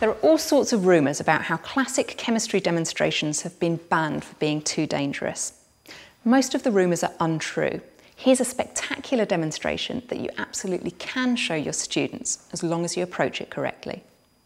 There are all sorts of rumours about how classic chemistry demonstrations have been banned for being too dangerous. Most of the rumours are untrue. Here's a spectacular demonstration that you absolutely can show your students as long as you approach it correctly.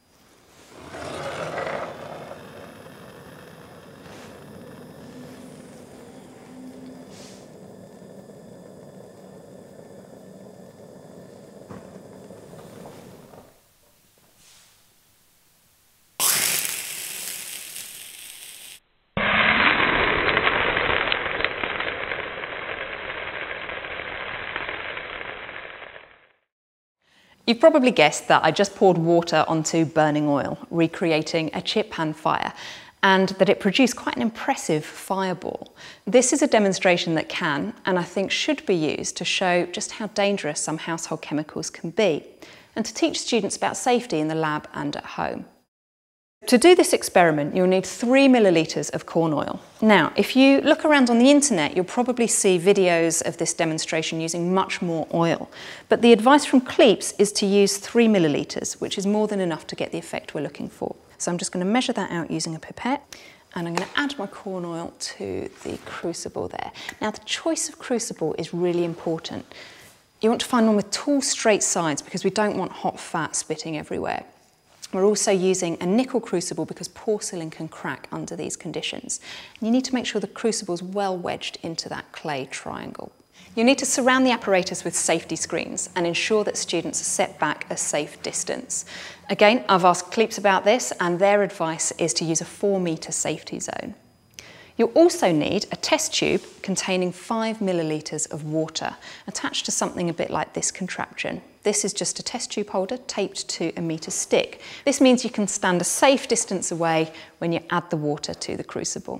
You've probably guessed that I just poured water onto burning oil, recreating a chip pan fire, and that it produced quite an impressive fireball. This is a demonstration that can, and I think should be used to show just how dangerous some household chemicals can be, and to teach students about safety in the lab and at home. To do this experiment, you'll need 3 millilitres of corn oil. Now, if you look around on the internet, you'll probably see videos of this demonstration using much more oil. But the advice from Kleeps is to use 3 millilitres, which is more than enough to get the effect we're looking for. So I'm just going to measure that out using a pipette, and I'm going to add my corn oil to the crucible there. Now, the choice of crucible is really important. You want to find one with tall, straight sides because we don't want hot fat spitting everywhere. We're also using a nickel crucible because porcelain can crack under these conditions. You need to make sure the crucible is well wedged into that clay triangle. You need to surround the apparatus with safety screens and ensure that students are set back a safe distance. Again, I've asked Kleeps about this, and their advice is to use a 4-metre safety zone. You'll also need a test tube containing 5 millilitres of water attached to something a bit like this contraption. This is just a test tube holder taped to a metre stick. This means you can stand a safe distance away when you add the water to the crucible.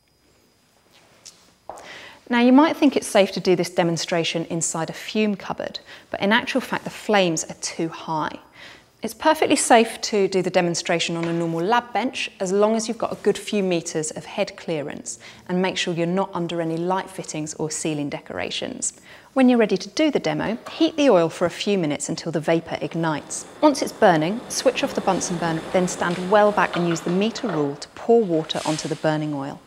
Now, you might think it's safe to do this demonstration inside a fume cupboard, but in actual fact the flames are too high. It's perfectly safe to do the demonstration on a normal lab bench as long as you've got a good few metres of head clearance, and make sure you're not under any light fittings or ceiling decorations. When you're ready to do the demo, heat the oil for a few minutes until the vapour ignites. Once it's burning, switch off the Bunsen burner, then stand well back and use the metre rule to pour water onto the burning oil.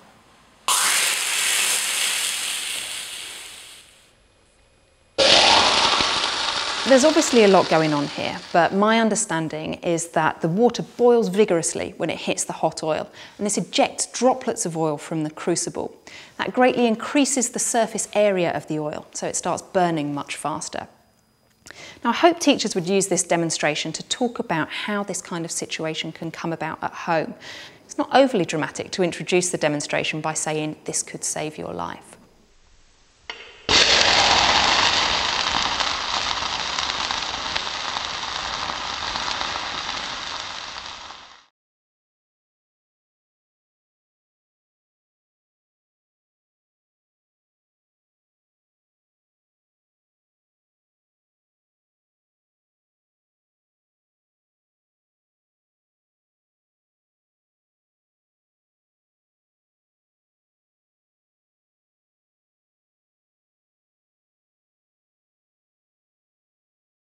There's obviously a lot going on here, but my understanding is that the water boils vigorously when it hits the hot oil, and this ejects droplets of oil from the crucible. That greatly increases the surface area of the oil, so it starts burning much faster. Now, I hope teachers would use this demonstration to talk about how this kind of situation can come about at home. It's not overly dramatic to introduce the demonstration by saying, "This could save your life."